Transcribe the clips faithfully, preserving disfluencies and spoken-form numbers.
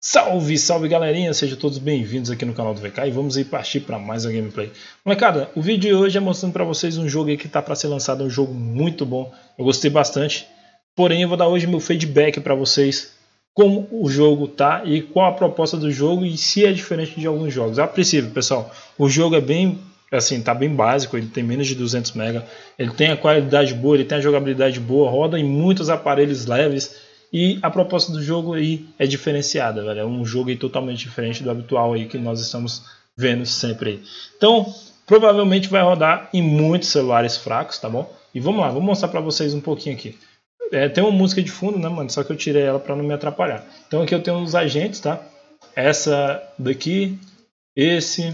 Salve, salve galerinha, sejam todos bem-vindos aqui no canal do V K e vamos aí partir para mais uma gameplay. Molecada, o vídeo de hoje é mostrando para vocês um jogo aí que tá para ser lançado, um jogo muito bom, eu gostei bastante. Porém, eu vou dar hoje meu feedback para vocês, como o jogo tá e qual a proposta do jogo e se é diferente de alguns jogos. A princípio, pessoal, o jogo é bem, assim, tá bem básico, ele tem menos de duzentos mega, ele tem a qualidade boa, ele tem a jogabilidade boa, roda em muitos aparelhos leves. E a proposta do jogo aí é diferenciada, velho. É um jogo aí totalmente diferente do habitual aí que nós estamos vendo sempre aí. Então, provavelmente vai rodar em muitos celulares fracos, tá bom? E vamos lá, vou mostrar pra vocês um pouquinho aqui. É, tem uma música de fundo, né, mano? Só que eu tirei ela pra não me atrapalhar. Então aqui eu tenho os agentes, tá? Essa daqui, esse,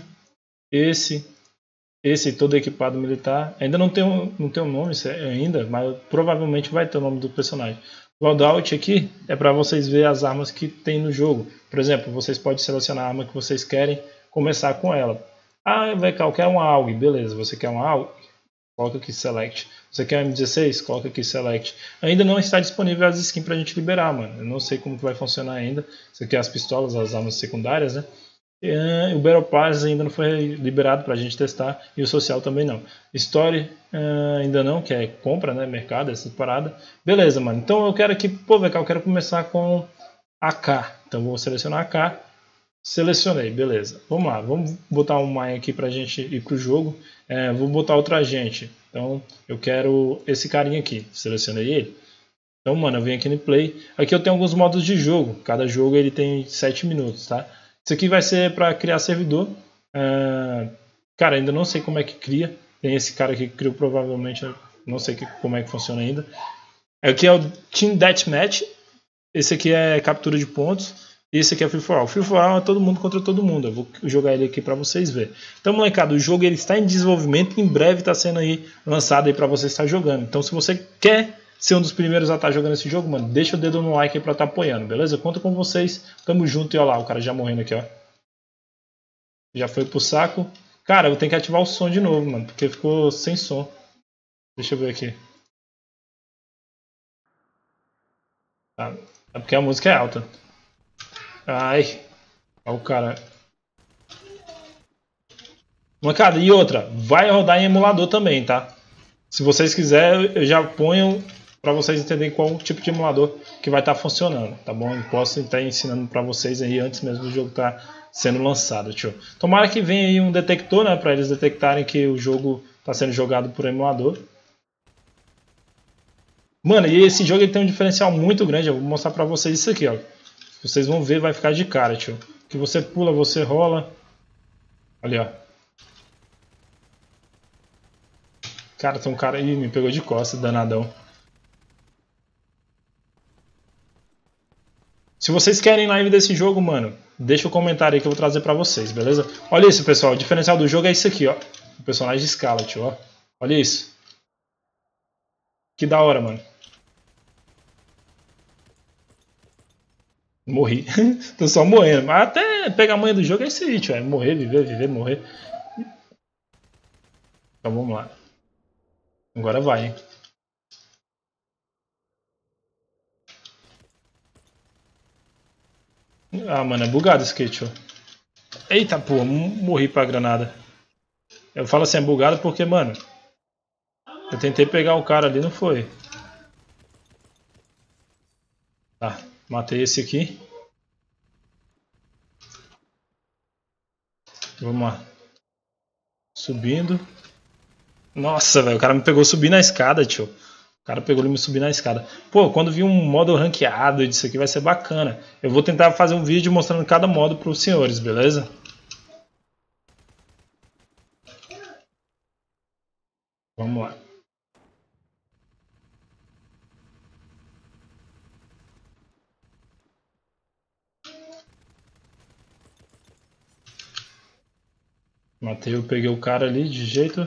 esse, esse todo equipado militar. Ainda não tem um, não tem um nome ainda, mas provavelmente vai ter o nome do personagem. Loadout aqui é para vocês verem as armas que tem no jogo. Por exemplo, vocês podem selecionar a arma que vocês querem começar com ela. Ah, V K, eu quero uma A U G, beleza. Você quer uma A U G? Coloca aqui Select. Você quer uma M dezesseis? Coloca aqui Select. Ainda não está disponível as skins para a gente liberar, mano. Eu não sei como que vai funcionar ainda. Isso aqui é as pistolas, as armas secundárias, né? Uh, o Battle Pass ainda não foi liberado para a gente testar e o social também não. Story uh, ainda não, que é compra, né, mercado, essa parada. Beleza, mano. Então eu quero aqui, pô, V K, eu quero começar com A K. Então vou selecionar A K. Selecionei, beleza. Vamos lá, vamos botar um Mine aqui para a gente ir pro jogo. Uh, vou botar outro agente. Então eu quero esse carinha aqui. Selecionei ele. Então, mano, eu venho aqui no Play. Aqui eu tenho alguns modos de jogo. Cada jogo ele tem sete minutos, tá? Isso aqui vai ser para criar servidor. Uh, cara, ainda não sei como é que cria. Tem esse cara aqui que criou provavelmente. Não sei que, como é que funciona ainda. Aqui é o Team Deathmatch. Esse aqui é captura de pontos. E esse aqui é Free for All. Free for All é todo mundo contra todo mundo. Eu vou jogar ele aqui para vocês verem. Então, molecada, o jogo ele está em desenvolvimento. Em breve está sendo aí lançado aí para você estar jogando. Então, se você quer ser um dos primeiros a estar jogando esse jogo, mano, deixa o dedo no like aí pra estar apoiando, beleza? Conto com vocês, tamo junto. E olha lá, o cara já morrendo aqui, ó. Já foi pro saco. Cara, eu tenho que ativar o som de novo, mano, porque ficou sem som. Deixa eu ver aqui. Tá. É porque a música é alta. Ai. Olha o cara. Molecada, e outra, vai rodar em emulador também, tá? Se vocês quiserem, eu já ponho para vocês entenderem qual tipo de emulador que vai estar tá funcionando, tá bom? Eu posso estar ensinando para vocês aí antes mesmo do jogo estar tá sendo lançado, tio. Tomara que venha aí um detector, né, para eles detectarem que o jogo está sendo jogado por emulador. Mano, e esse jogo ele tem um diferencial muito grande, eu vou mostrar para vocês isso aqui, ó. Vocês vão ver, vai ficar de cara, tio. Que você pula, você rola. Ali, ó. Cara, tem um cara aí, me pegou de costas, danadão. Se vocês querem live desse jogo, mano, deixa o comentário aí que eu vou trazer pra vocês, beleza? Olha isso, pessoal. O diferencial do jogo é isso aqui, ó. O personagem de Scarlet, ó. Olha isso. Que da hora, mano. Morri. Tô só morrendo. Mas até pegar a manha do jogo é isso aí, tio. É morrer, viver, viver, morrer. Então vamos lá. Agora vai, hein? Ah, mano, é bugado esse kit, ó. Eita, pô, morri pra granada. Eu falo assim, é bugado porque, mano, eu tentei pegar o cara ali, não foi. Tá, matei esse aqui. Vamos lá. Subindo. Nossa, velho, o cara me pegou subindo a escada, tio. O cara pegou e me subiu na escada. Pô, quando vir um modo ranqueado disso aqui vai ser bacana. Eu vou tentar fazer um vídeo mostrando cada modo para os senhores, beleza? Vamos lá. Matei, eu peguei o cara ali de jeito.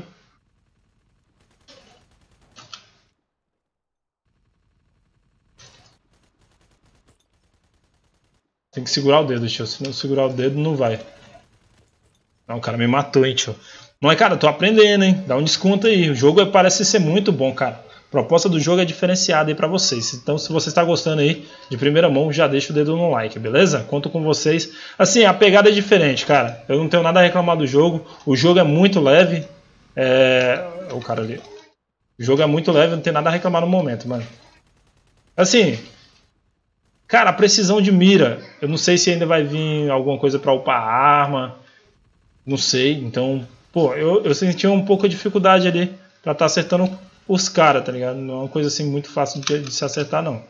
Tem que segurar o dedo, tio. Se não segurar o dedo, não vai. Não, o cara me matou, hein, tio. Não é, cara, eu tô aprendendo, hein. Dá um desconto aí. O jogo parece ser muito bom, cara. proposta do jogo é diferenciada aí pra vocês. Então, se você está gostando aí de primeira mão, já deixa o dedo no like, beleza? Conto com vocês. Assim, a pegada é diferente, cara. Eu não tenho nada a reclamar do jogo. O jogo é muito leve. É... O cara ali. O jogo é muito leve, não tem nada a reclamar no momento, mano. Assim, cara, a precisão de mira. Eu não sei se ainda vai vir alguma coisa pra upar a arma. Não sei, então... Pô, eu, eu senti um pouco de dificuldade ali pra estar tá acertando os caras, tá ligado? Não é uma coisa assim muito fácil de, de se acertar, não.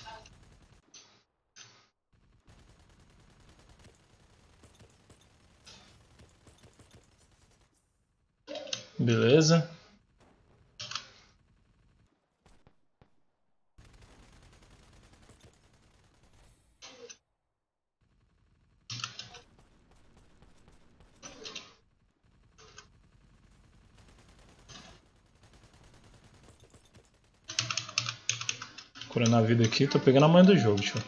Beleza. Curando a vida aqui, tô pegando a manha do jogo, tio.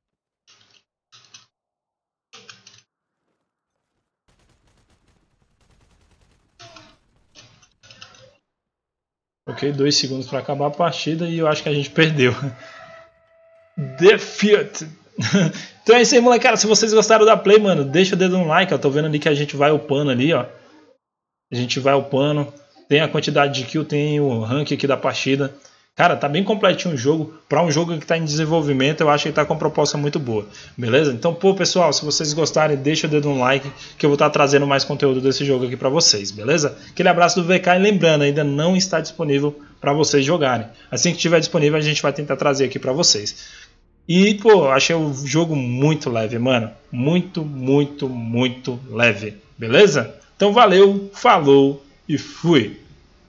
Ok, dois segundos para acabar a partida e eu acho que a gente perdeu. Defeat. Então é isso aí, molecada. Se vocês gostaram da play, mano, deixa o dedo no like. Eu tô vendo ali que a gente vai upando ali, ó. A gente vai upando. Tem a quantidade de kill, tem o rank aqui da partida. Cara, tá bem completinho o jogo. Para um jogo que tá em desenvolvimento, eu acho que tá com uma proposta muito boa. Beleza? Então, pô, pessoal, se vocês gostarem, deixa o dedo no like, que eu vou estar trazendo mais conteúdo desse jogo aqui para vocês. Beleza? Aquele abraço do V K e lembrando, ainda não está disponível para vocês jogarem. Assim que estiver disponível, a gente vai tentar trazer aqui para vocês. E, pô, achei o jogo muito leve, mano. Muito, muito, muito leve. Beleza? Então, valeu, falou e fui!